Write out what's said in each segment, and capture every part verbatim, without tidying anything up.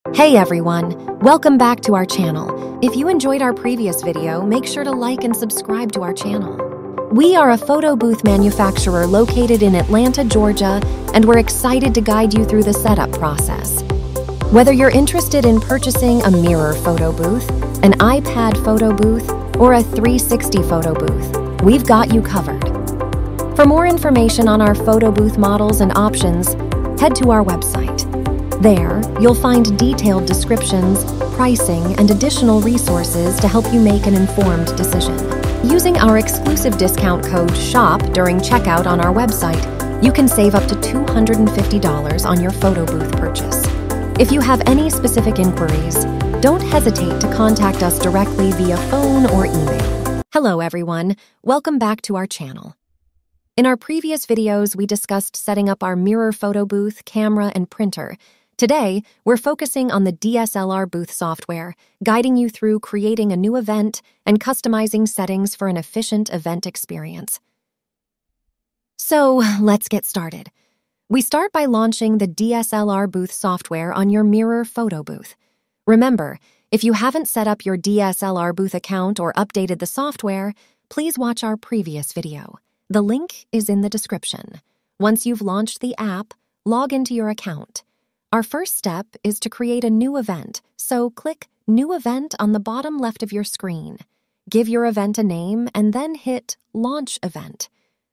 Hey everyone, welcome back to our channel. If you enjoyed our previous video, make sure to like and subscribe to our channel. We are a photo booth manufacturer located in Atlanta, Georgia, and we're excited to guide you through the setup process. Whether you're interested in purchasing a mirror photo booth, an iPad photo booth, or a three sixty photo booth, we've got you covered. For more information on our photo booth models and options, head to our website. There, you'll find detailed descriptions, pricing, and additional resources to help you make an informed decision. Using our exclusive discount code SHOP during checkout on our website, you can save up to two hundred fifty dollars on your photo booth purchase. If you have any specific inquiries, don't hesitate to contact us directly via phone or email. Hello everyone, welcome back to our channel. In our previous videos, we discussed setting up our mirror photo booth, camera, and printer. Today, we're focusing on the D S L R Booth software, guiding you through creating a new event and customizing settings for an efficient event experience. So, let's get started. We start by launching the D S L R Booth software on your mirror photo booth. Remember, if you haven't set up your D S L R Booth account or updated the software, please watch our previous video. The link is in the description. Once you've launched the app, log into your account. Our first step is to create a new event, so click New Event on the bottom left of your screen. Give your event a name and then hit Launch Event.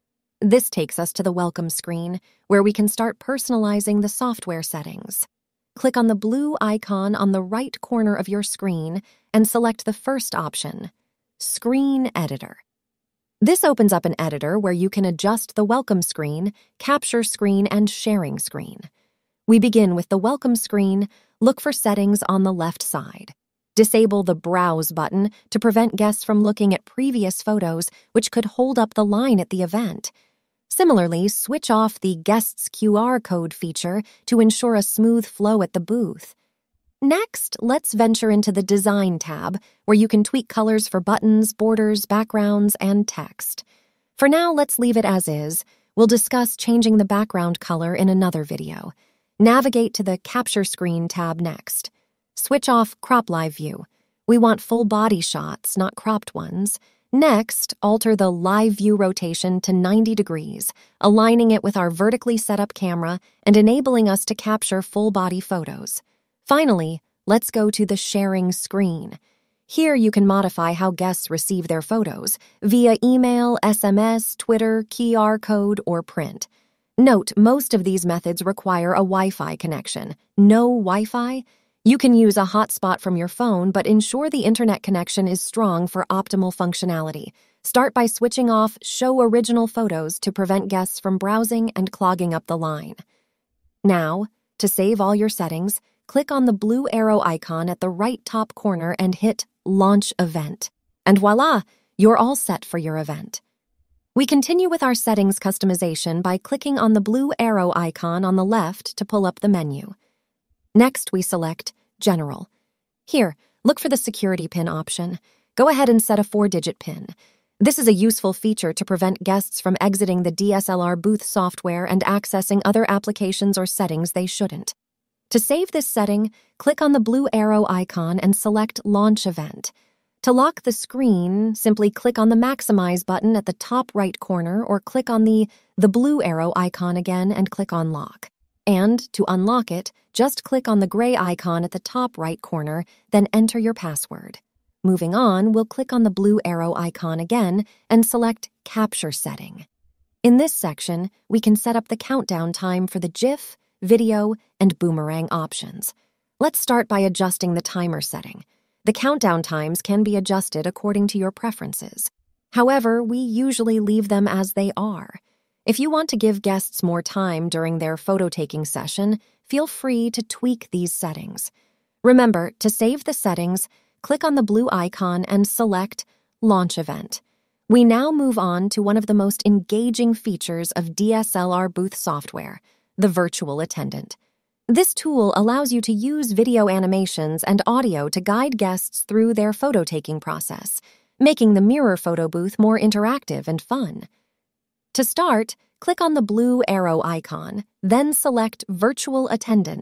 This takes us to the Welcome screen, where we can start personalizing the software settings. Click on the blue icon on the right corner of your screen and select the first option, Screen Editor. This opens up an editor where you can adjust the welcome screen, capture screen, and sharing screen. We begin with the welcome screen. Look for settings on the left side. Disable the Browse button to prevent guests from looking at previous photos, which could hold up the line at the event. Similarly, switch off the Guests Q R code feature to ensure a smooth flow at the booth. Next, let's venture into the Design tab, where you can tweak colors for buttons, borders, backgrounds, and text. For now, let's leave it as is. We'll discuss changing the background color in another video. Navigate to the Capture Screen tab next. Switch off Crop Live View. We want full body shots, not cropped ones. Next, alter the Live View rotation to ninety degrees, aligning it with our vertically set up camera and enabling us to capture full body photos. Finally, let's go to the Sharing screen. Here you can modify how guests receive their photos via email, S M S, Twitter, Q R code, or print. Note, most of these methods require a Wi-Fi connection. No Wi-Fi? You can use a hotspot from your phone, but ensure the internet connection is strong for optimal functionality. Start by switching off Show Original Photos to prevent guests from browsing and clogging up the line. Now, to save all your settings, click on the blue arrow icon at the right top corner and hit Launch Event. And voila, you're all set for your event. We continue with our settings customization by clicking on the blue arrow icon on the left to pull up the menu. Next, we select General. Here, look for the security pin option. Go ahead and set a four-digit pin. This is a useful feature to prevent guests from exiting the D S L R Booth software and accessing other applications or settings they shouldn't. To save this setting, click on the blue arrow icon and select Launch Event. To lock the screen, simply click on the Maximize button at the top right corner or click on the, the blue arrow icon again and click on Lock. And to unlock it, just click on the gray icon at the top right corner, then enter your password. Moving on, we'll click on the blue arrow icon again and select Capture Setting. In this section, we can set up the countdown time for the GIF, video, and boomerang options. Let's start by adjusting the timer setting. The countdown times can be adjusted according to your preferences. However, we usually leave them as they are. If you want to give guests more time during their photo-taking session, feel free to tweak these settings. Remember, to save the settings, click on the blue icon and select Launch Event. We now move on to one of the most engaging features of D S L R Booth software, the Virtual Attendant. This tool allows you to use video animations and audio to guide guests through their photo-taking process, making the mirror photo booth more interactive and fun. To start, click on the blue arrow icon, then select Virtual Attendant.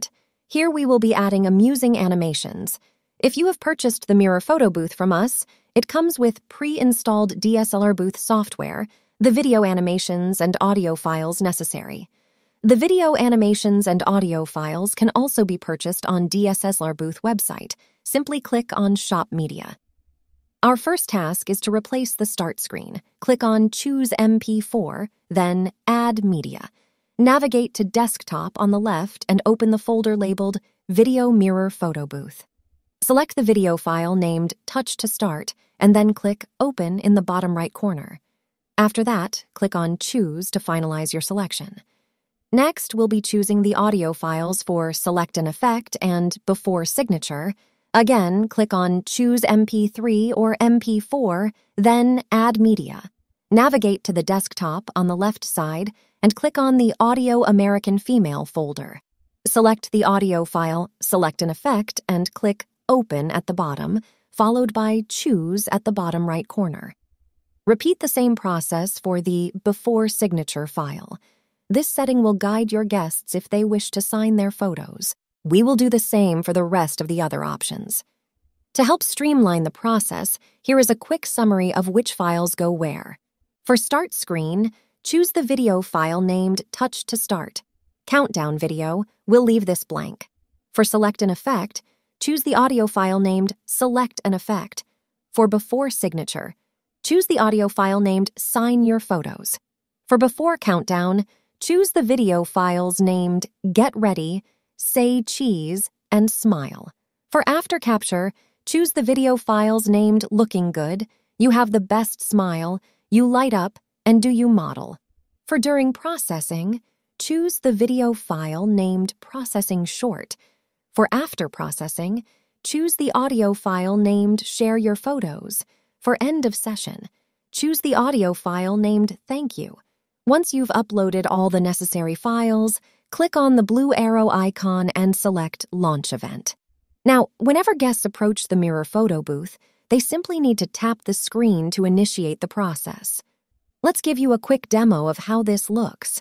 Here we will be adding amusing animations. If you have purchased the Mirror Photo Booth from us, it comes with pre-installed D S L R Booth software, the video animations and audio files necessary. The video animations and audio files can also be purchased on D S L R Booth website. Simply click on Shop Media. Our first task is to replace the start screen. Click on Choose M P four, then Add Media. Navigate to Desktop on the left and open the folder labeled Video Mirror Photo Booth. Select the video file named Touch to Start and then click Open in the bottom right corner. After that, click on Choose to finalize your selection. Next, we'll be choosing the audio files for Select an Effect and Before Signature. Again, click on Choose M P three or M P four, then Add Media. Navigate to the desktop on the left side and click on the Audio American Female folder. Select the audio file, select an effect, and click Open at the bottom, followed by Choose at the bottom right corner. Repeat the same process for the Before Signature file. This setting will guide your guests if they wish to sign their photos. We will do the same for the rest of the other options. To help streamline the process, here is a quick summary of which files go where. For Start Screen, choose the video file named Touch to Start. Countdown Video, we'll leave this blank. For Select an Effect, choose the audio file named Select an Effect. For Before Signature, choose the audio file named Sign Your Photos. For Before Countdown, choose the video files named Get Ready, Say Cheese, and Smile. For After Capture, choose the video files named Looking Good, You Have the Best Smile, You Light Up, and Do You Model. For During Processing, choose the video file named Processing Short. For After Processing, choose the audio file named Share Your Photos. For End of Session, choose the audio file named Thank You. Once you've uploaded all the necessary files, click on the blue arrow icon and select Launch Event. Now, whenever guests approach the Mirror Photo Booth, they simply need to tap the screen to initiate the process. Let's give you a quick demo of how this looks.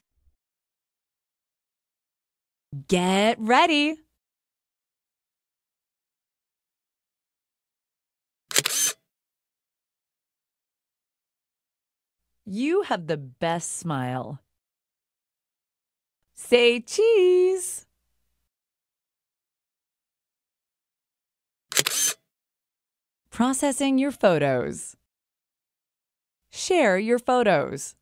Get ready! You have the best smile. Say cheese! Processing your photos. Share your photos.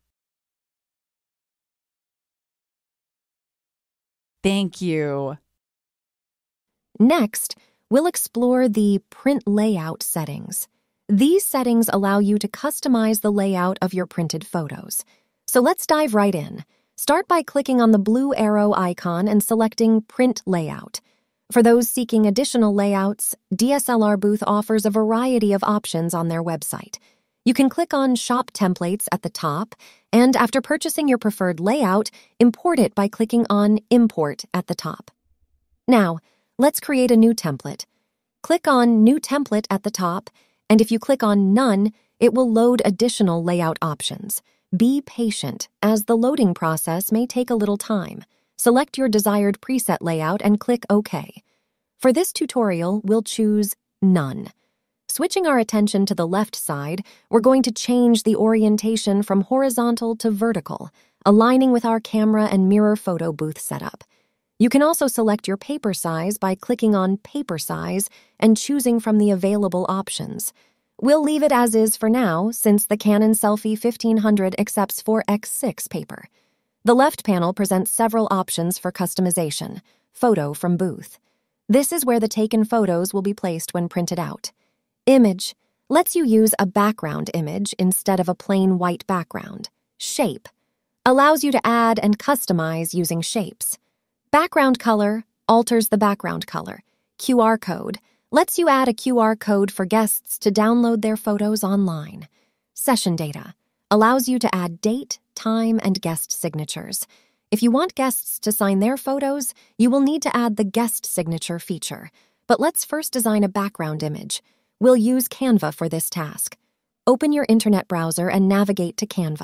Thank you. Next, we'll explore the Print Layout settings. These settings allow you to customize the layout of your printed photos. So let's dive right in. Start by clicking on the blue arrow icon and selecting Print Layout. For those seeking additional layouts, DSLRBooth offers a variety of options on their website. You can click on Shop Templates at the top, and after purchasing your preferred layout, import it by clicking on Import at the top. Now, let's create a new template. Click on New Template at the top, and if you click on None, it will load additional layout options. Be patient, as the loading process may take a little time. Select your desired preset layout and click OK. For this tutorial, we'll choose None. Switching our attention to the left side, we're going to change the orientation from horizontal to vertical, aligning with our camera and mirror photo booth setup. You can also select your paper size by clicking on Paper Size and choosing from the available options. We'll leave it as is for now, since the Canon Selfie fifteen hundred accepts four by six paper. The left panel presents several options for customization. Photo from Booth. This is where the taken photos will be placed when printed out. Image lets you use a background image instead of a plain white background. Shape allows you to add and customize using shapes. Background color alters the background color. Q R code lets you add a Q R code for guests to download their photos online. Session data allows you to add date, time, and guest signatures. If you want guests to sign their photos, you will need to add the guest signature feature. But let's first design a background image. We'll use Canva for this task. Open your internet browser and navigate to Canva.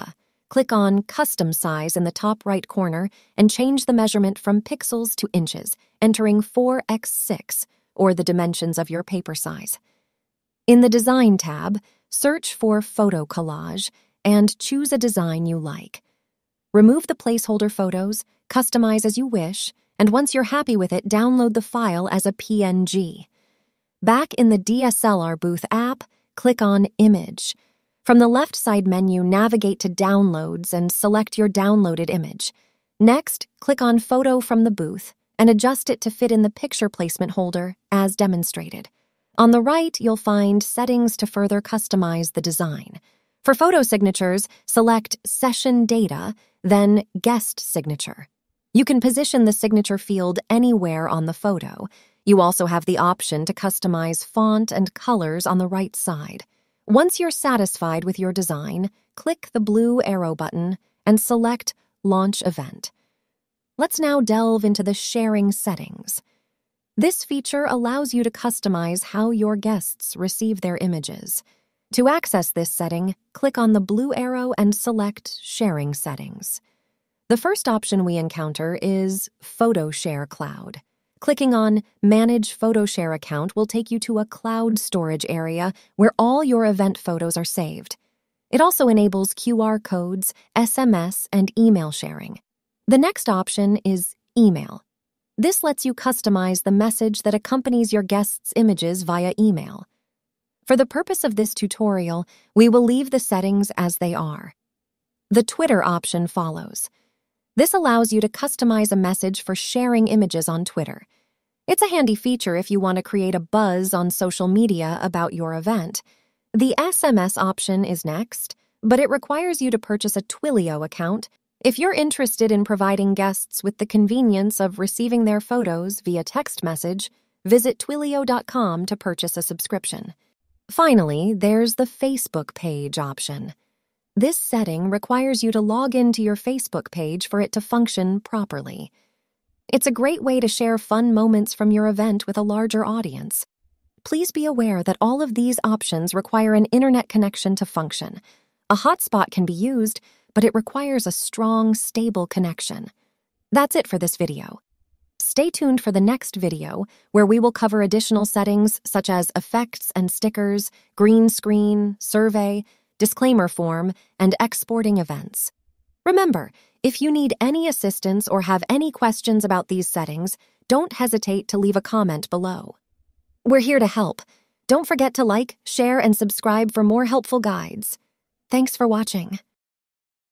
click on Custom Size in the top right corner and change the measurement from pixels to inches, entering four by six, or the dimensions of your paper size. In the Design tab, search for Photo Collage and choose a design you like. Remove the placeholder photos, customize as you wish, and once you're happy with it, download the file as a P N G. Back in the DSLRBooth app, click on Image. From the left side menu, navigate to Downloads and select your downloaded image. Next, click on Photo from the booth and adjust it to fit in the picture placement holder as demonstrated. On the right, you'll find settings to further customize the design. For photo signatures, select Session Data, then Guest Signature. You can position the signature field anywhere on the photo. You also have the option to customize font and colors on the right side. Once you're satisfied with your design, click the blue arrow button and select Launch Event. Let's now delve into the sharing settings. This feature allows you to customize how your guests receive their images. To access this setting, click on the blue arrow and select Sharing Settings. The first option we encounter is Photo Share Cloud. Clicking on Manage Photo Share Account will take you to a cloud storage area where all your event photos are saved. It also enables Q R codes, S M S, and email sharing. The next option is Email. This lets you customize the message that accompanies your guests' images via email. For the purpose of this tutorial, we will leave the settings as they are. The Twitter option follows. This allows you to customize a message for sharing images on Twitter. It's a handy feature if you want to create a buzz on social media about your event. The S M S option is next, but it requires you to purchase a Twilio account. If you're interested in providing guests with the convenience of receiving their photos via text message, visit twilio dot com to purchase a subscription. Finally, there's the Facebook page option. This setting requires you to log into your Facebook page for it to function properly. It's a great way to share fun moments from your event with a larger audience. Please be aware that all of these options require an internet connection to function. A hotspot can be used, but it requires a strong, stable connection. That's it for this video. Stay tuned for the next video, where we will cover additional settings such as effects and stickers, green screen, survey, disclaimer form, and exporting events. Remember, if you need any assistance or have any questions about these settings, don't hesitate to leave a comment below. We're here to help. Don't forget to like, share, and subscribe for more helpful guides. Thanks for watching.